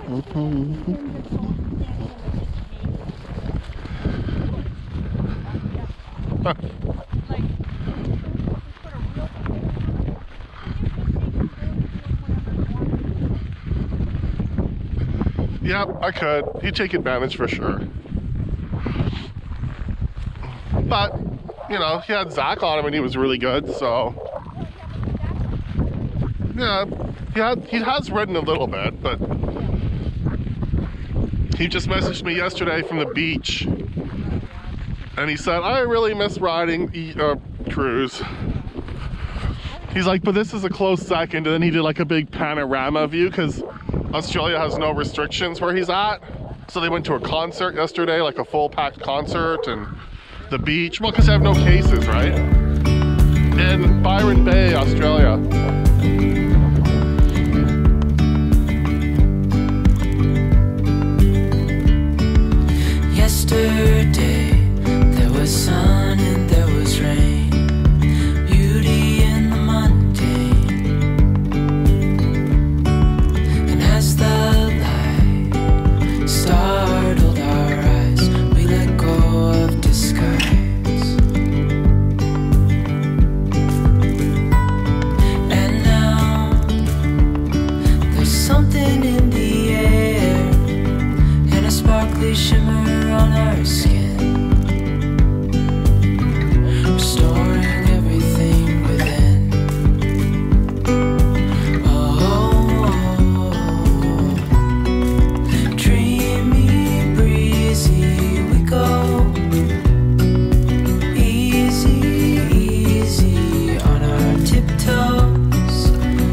Yeah, I could. He'd take advantage for sure. But, you know, he had Zach on him and he was really good, so. Yeah, he has ridden a little bit, but he just messaged me yesterday from the beach and he said, I really miss riding Cruise. He's like, but this is a close second, and then he did like a big panorama view because Australia has no restrictions where he's at. So they went to a concert yesterday, like a full packed concert, and the beach. Well, because they have no cases, right? In Byron Bay, Australia. Yesterday, there was sun and there was rain. Beauty in the mundane. And as the light startled our eyes, we let go of disguise. And now there's something in the air and a sparkly shimmer on our skin, restoring everything within. Oh, dreamy, breezy, we go. Easy, easy on our tiptoes,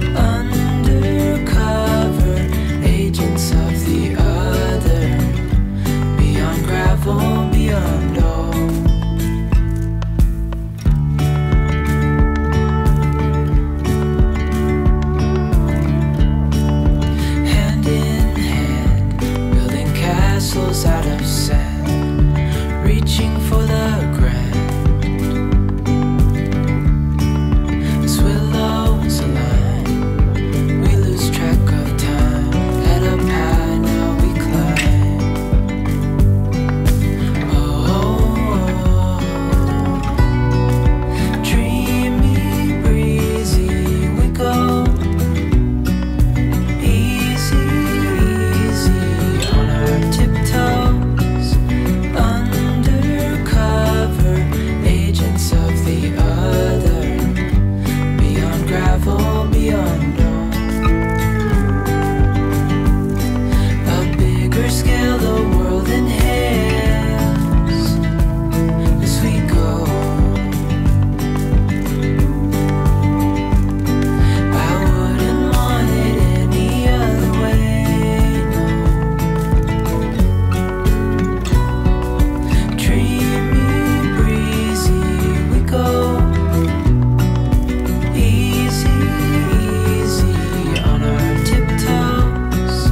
undercover agents of the other. Beyond gravel, beyond all. Hand in hand, building castles out of sand, reaching for the grand. As willows align, we lose track of time. Head up high, now we climb. Dreamy, breezy, we go. Easy, easy on our tiptoes, undercover agents of the other. Beyond gravel, beyond all. A bigger scale, the world inhales as we go. I wouldn't want it any other way, no. Dreamy, breezy, we go. Easy, easy on our tiptoes,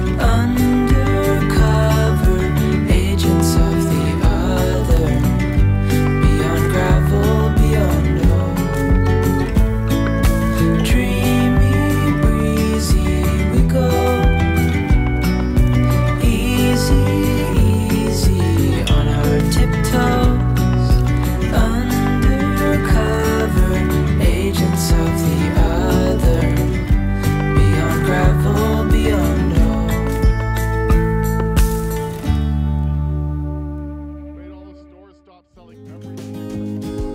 undercover agents of the other. Beyond gravel, beyond all. Dreamy, breezy, we go. Easy, easy on our tiptoes, undercover agents of the other. Beyond gravel, beyond all. Made all the stores stop selling everything.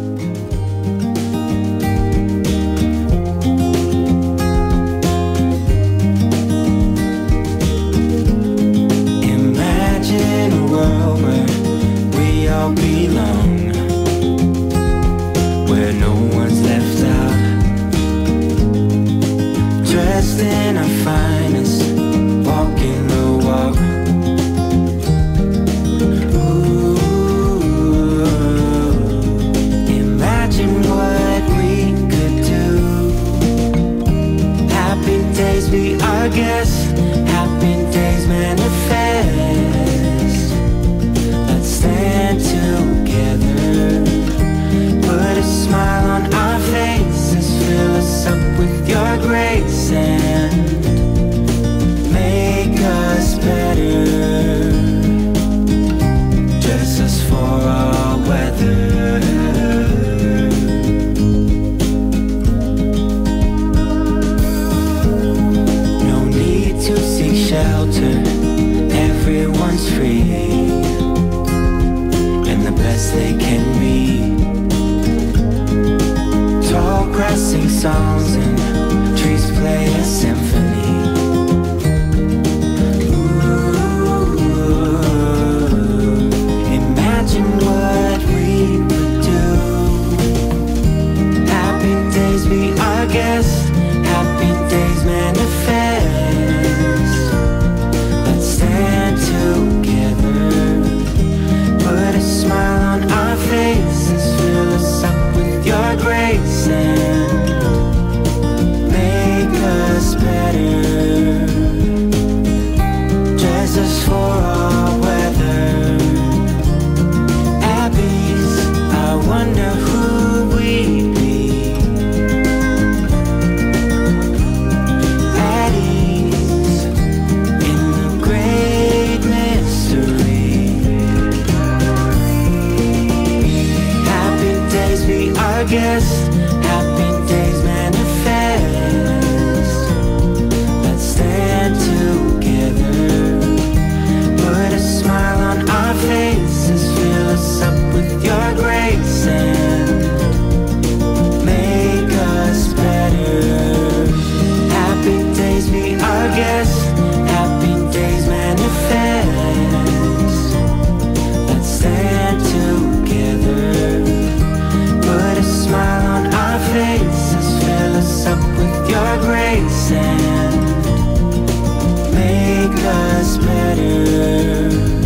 Imagine a world where we all belong, where no one's left out, dressed in our finest, walking the walk. Ooh, imagine what we could do. Happy days be our guest, happy days manifest. Let's stand together, put a smile on our faces, fill us up with your grace and make grace and make us better.